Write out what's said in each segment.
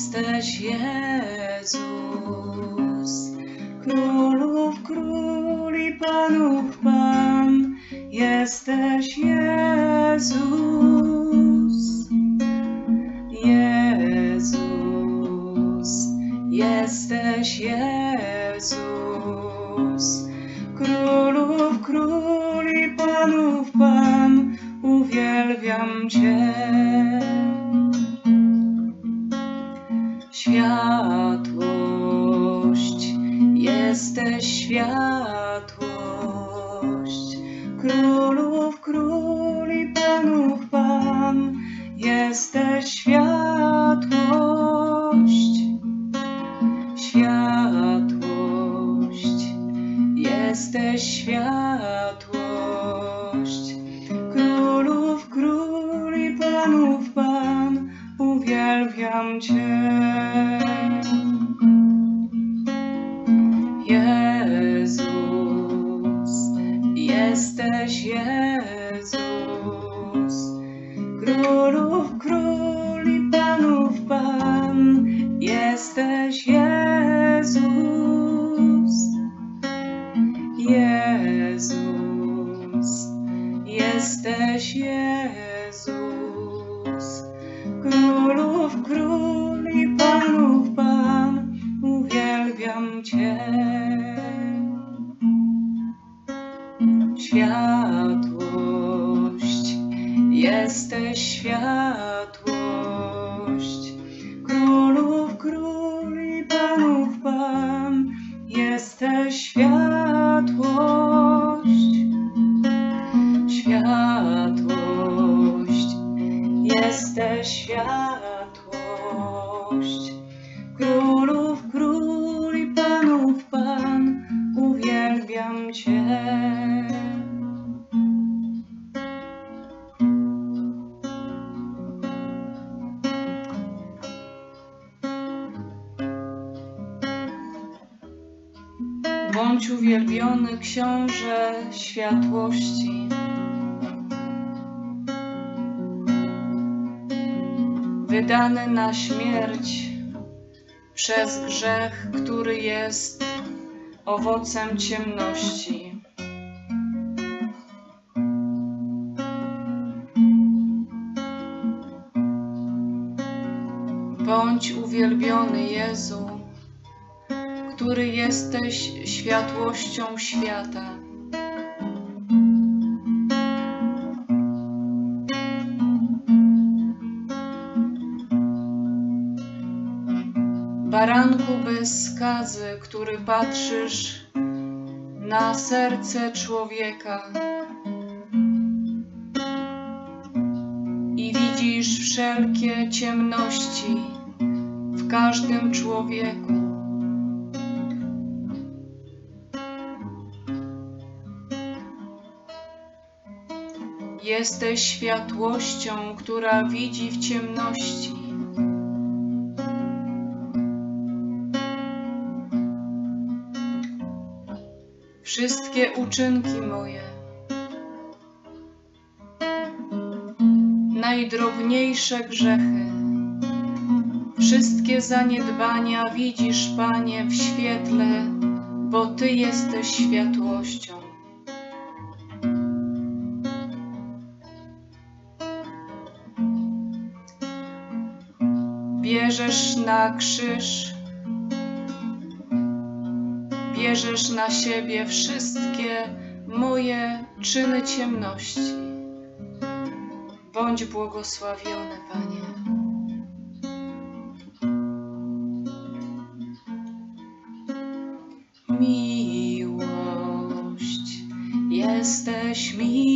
jesteś Jezus, królów król i panów Pan, jesteś Jezus, Jezus, jesteś Jezus, królów król i panów Pan, uwielbiam Cię. Światłość, jesteś światłość, królów król i panów Pan, jesteś światłość, światłość, jesteś światłość, królów król i panów Pan, uwielbiam Cię. Jezus, jesteś Jezus, królów król i panów Pan, jesteś Jezus, Jezus, jesteś Jezus, królów król i panów Pan, uwielbiam Cię. Światłość, jesteś światłość, królów król i panów Pan, jesteś światłość, światłość, jesteś światłość, królów król i panów Pan, uwielbiam Cię. Bądź uwielbiony, Książę światłości. Wydany na śmierć przez grzech, który jest owocem ciemności. Bądź uwielbiony, Jezu, który jesteś światłością świata. Baranku bez skazy, który patrzysz na serce człowieka i widzisz wszelkie ciemności w każdym człowieku. Jesteś światłością, która widzi w ciemności. Wszystkie uczynki moje, najdrobniejsze grzechy, wszystkie zaniedbania widzisz, Panie, w świetle, bo Ty jesteś światłością. Bierzesz na krzyż, bierzesz na siebie wszystkie moje czyny ciemności. Bądź błogosławiony, Panie. Miłość, jesteś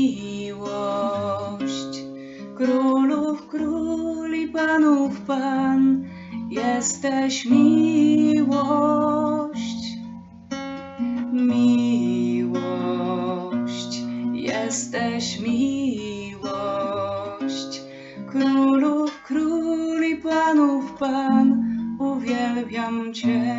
miłość, królów król i panów Pan, jesteś miłość. Miłość, jesteś miłość, królów król i panów Pan, uwielbiam Cię.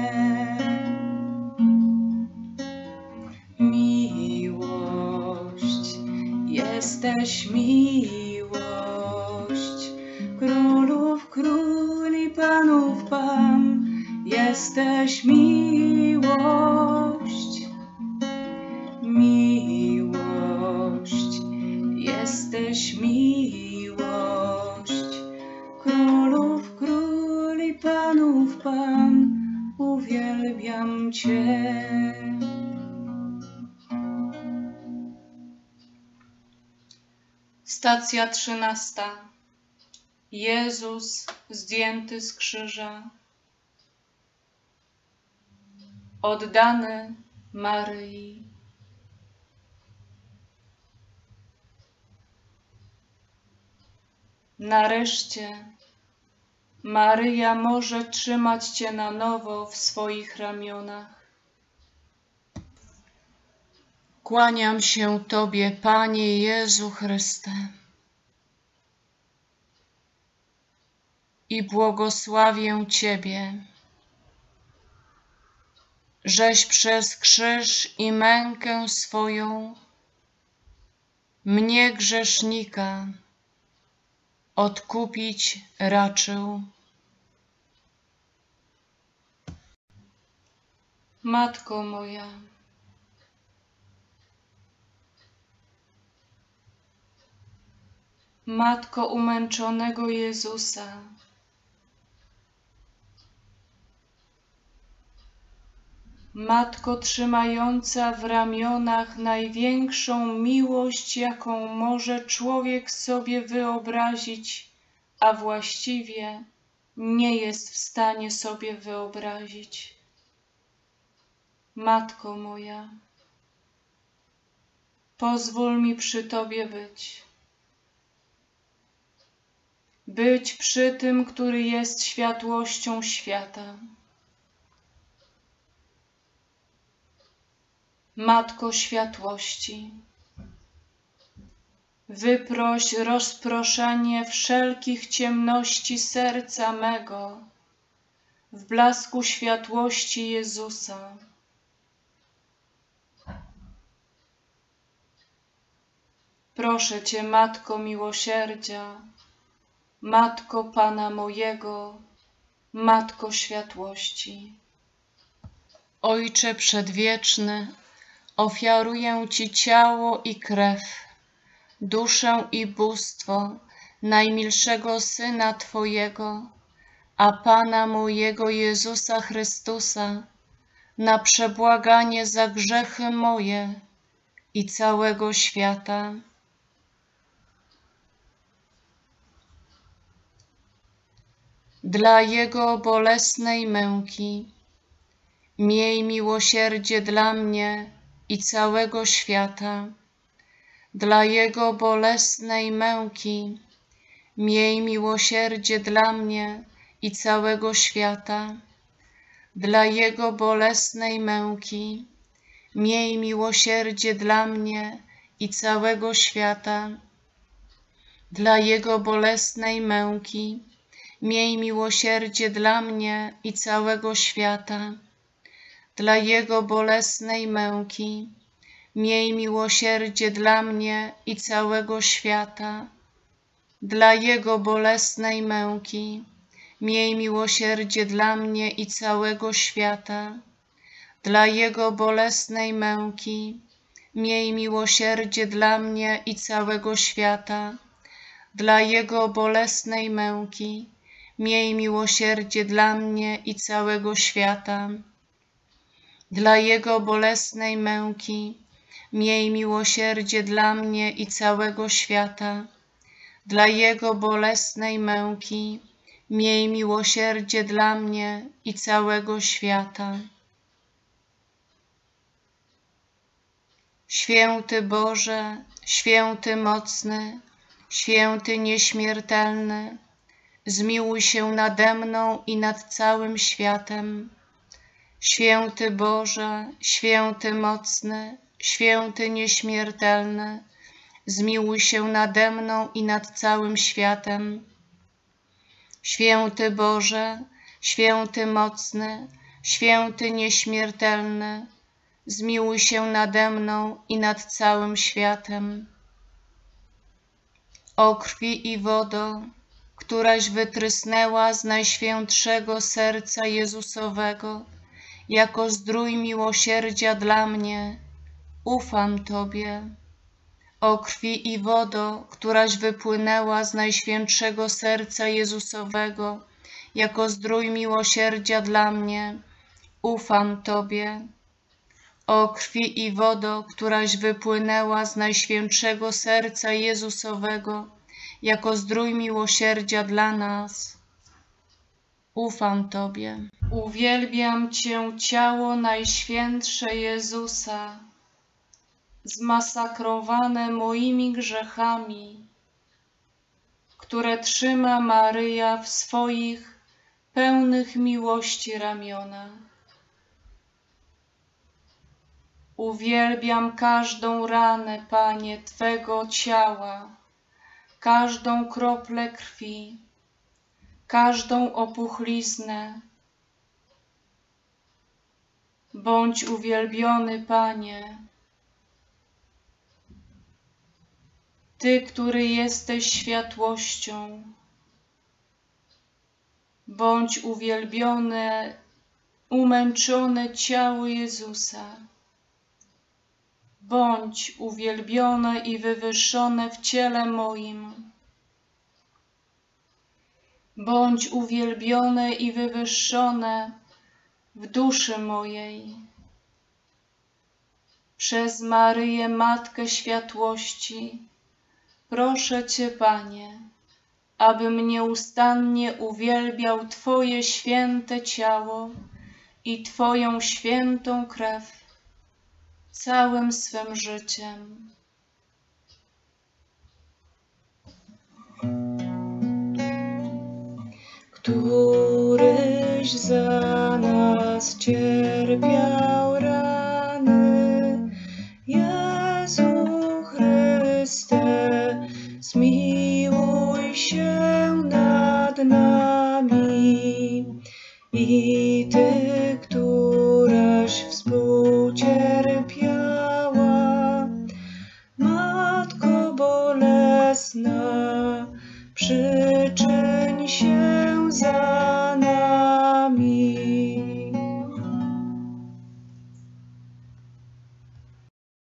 Miłość, jesteś miłość, królów król i panów Pan, Jesteś miłość, miłość, jesteś miłość, królów król i panów pan, uwielbiam Cię. Stacja 13. Jezus zdjęty z krzyża, oddany Maryi. Nareszcie Maryja może trzymać Cię na nowo w swoich ramionach. Kłaniam się Tobie, Panie Jezu Chryste, i błogosławię Ciebie, żeś przez krzyż i mękę swoją mnie grzesznika odkupić raczył. Matko moja, Matko umęczonego Jezusa, Matko trzymająca w ramionach największą miłość, jaką może człowiek sobie wyobrazić, a właściwie nie jest w stanie sobie wyobrazić. Matko moja, pozwól mi przy Tobie być przy tym, który jest światłością świata. Matko światłości, wyproś rozproszenie wszelkich ciemności serca mego w blasku światłości Jezusa. Proszę Cię, Matko miłosierdzia, Matko Pana mojego, Matko światłości. Ojcze przedwieczny, ofiaruję Ci ciało i krew, duszę i bóstwo najmilszego Syna Twojego, a Pana mojego Jezusa Chrystusa, na przebłaganie za grzechy moje i całego świata. Dla Jego bolesnej męki miej miłosierdzie dla mnie i całego świata. Dla Jego bolesnej męki miej miłosierdzie dla mnie i całego świata. Dla Jego bolesnej męki miej miłosierdzie dla mnie i całego świata. Dla Jego bolesnej męki miej miłosierdzie dla mnie i całego świata. Dla Jego bolesnej męki miej miłosierdzie dla mnie i całego świata. Dla Jego bolesnej męki miej miłosierdzie dla mnie i całego świata. Dla Jego bolesnej męki miej miłosierdzie dla mnie i całego świata. Dla Jego bolesnej męki miej miłosierdzie dla mnie i całego świata. Dla Jego bolesnej męki miej miłosierdzie dla mnie i całego świata. Dla Jego bolesnej męki miej miłosierdzie dla mnie i całego świata. Święty Boże, święty mocny, święty nieśmiertelny, zmiłuj się nade mną i nad całym światem. Święty Boże, święty mocny, święty nieśmiertelny, zmiłuj się nade mną i nad całym światem. Święty Boże, święty mocny, święty nieśmiertelny, zmiłuj się nade mną i nad całym światem. O krwi i wodo, któraś wytrysnęła z Najświętszego Serca Jezusowego, jako zdrój miłosierdzia dla mnie, ufam Tobie. O krwi i wodo, któraś wypłynęła z Najświętszego Serca Jezusowego, jako zdrój miłosierdzia dla mnie, ufam Tobie. O krwi i wodo, któraś wypłynęła z Najświętszego Serca Jezusowego, jako zdrój miłosierdzia dla nas, ufam Tobie. Uwielbiam Cię, ciało Najświętsze Jezusa, zmasakrowane moimi grzechami, które trzyma Maryja w swoich pełnych miłości ramionach. Uwielbiam każdą ranę, Panie, Twego ciała, każdą kroplę krwi, każdą opuchliznę. Bądź uwielbiony, Panie, Ty, który jesteś światłością. Bądź uwielbione, umęczone ciało Jezusa. Bądź uwielbione i wywyższone w ciele moim. Bądź uwielbione i wywyższone w duszy mojej. Przez Maryję, Matkę Światłości, proszę Cię, Panie, abym nieustannie uwielbiał Twoje święte ciało i Twoją świętą krew całym swym życiem. Któryś za nas cierpiał rany, Jezu Chryste, zmiłuj się nad nami. I Ty, któraś współcierpiała, Matko bolesna, przyczyń się za